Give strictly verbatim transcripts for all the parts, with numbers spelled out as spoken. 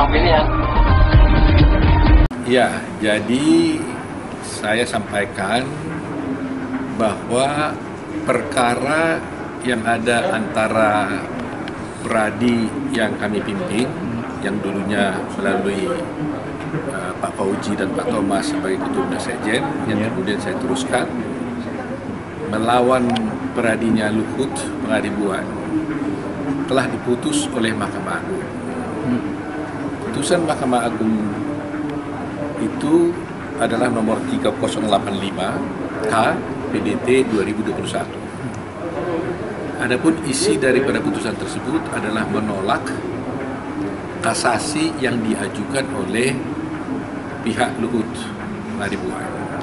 pilihan. Ya, jadi saya sampaikan bahwa perkara yang ada antara Peradi yang kami pimpin, yang dulunya melalui uh, Pak Fauji dan Pak Thomas sebagai Ketua Umum Sekjen, yang kemudian saya teruskan, melawan Peradinya Luhut Pengadibuan, telah diputus oleh Mahkamah Agung. Putusan Mahkamah Agung itu adalah nomor tiga nol delapan lima H P D T dua ribu dua puluh satu. Adapun isi daripada putusan tersebut adalah menolak kasasi yang diajukan oleh pihak Luhut Pengadibuan.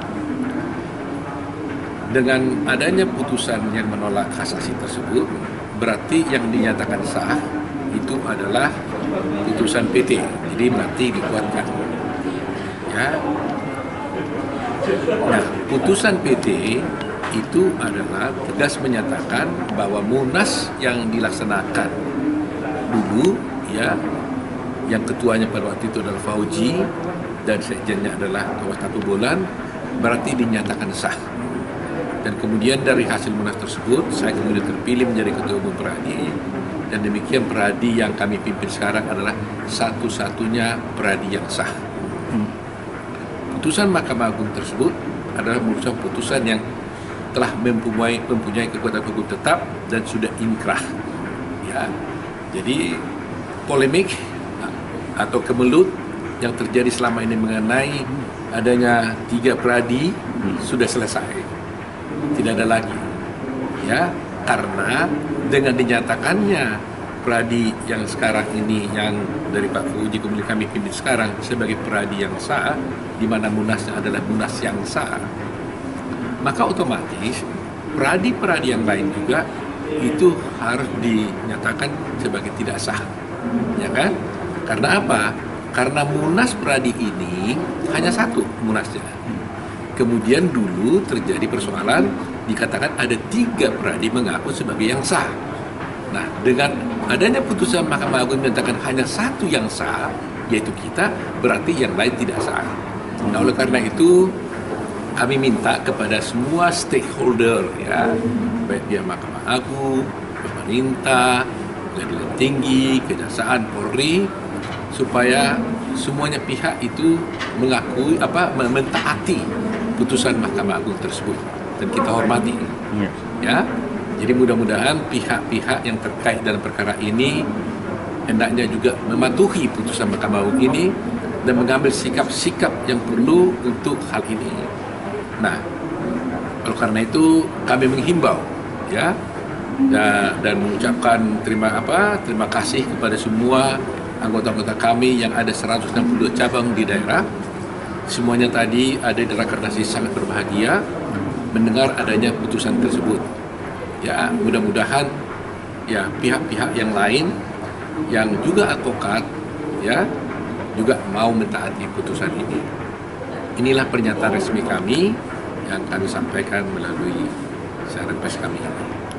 Dengan adanya putusan yang menolak kasasi tersebut, berarti yang dinyatakan sah itu adalah putusan P T, jadi berarti dikuatkan. Ya. Nah, putusan P T itu adalah tegas menyatakan bahwa Munas yang dilaksanakan dulu, ya, yang ketuanya pada waktu itu adalah Fauji dan sekjennya adalah Thomas Tatubolan, berarti dinyatakan sah. Dan kemudian dari hasil Munas tersebut, saya kemudian terpilih menjadi Ketua Umum Peradi, dan demikian Peradi yang kami pimpin sekarang adalah satu-satunya Peradi yang sah. Putusan Mahkamah Agung tersebut adalah merupakan putusan yang telah mempunyai, mempunyai kekuatan hukum tetap dan sudah inkrah. Ya, jadi polemik atau kemelut yang terjadi selama ini mengenai adanya tiga Peradi sudah selesai, tidak ada lagi. Ya, karena dengan dinyatakannya Peradi yang sekarang ini, yang dari Pak Fauji kemudian kami pimpin sekarang sebagai Peradi yang sah, di mana Munasnya adalah Munas yang sah, maka otomatis Peradi-Peradi yang lain juga itu harus dinyatakan sebagai tidak sah, ya kan? Karena apa? Karena Munas Peradi ini hanya satu Munasnya. Kemudian dulu terjadi persoalan, dikatakan ada tiga Peradi mengaku sebagai yang sah. Nah, dengan adanya putusan Mahkamah Agung menyatakan hanya satu yang sah, yaitu kita, berarti yang lain tidak sah. Nah, oleh karena itu kami minta kepada semua stakeholder, ya, baik dia Mahkamah Agung, pemerintah, pengadilan tinggi, kejaksaan, Polri, supaya semuanya pihak itu mengakui apa mentaati putusan Mahkamah Agung tersebut dan kita hormati. Ya, jadi mudah-mudahan pihak-pihak yang terkait dalam perkara ini hendaknya juga mematuhi putusan Mahkamah Agung ini dan mengambil sikap-sikap yang perlu untuk hal ini. Nah, oleh karena itu kami menghimbau, ya, dan, dan mengucapkan terima apa terima kasih kepada semua anggota-anggota kami yang ada seratus enam puluh dua cabang di daerah. Semuanya tadi ada di Rakernas sangat berbahagia mendengar adanya putusan tersebut. Ya, mudah-mudahan ya pihak-pihak yang lain yang juga advokat, ya, juga mau mentaati putusan ini. Inilah pernyataan resmi kami yang kami sampaikan melalui siaran pers kami ini.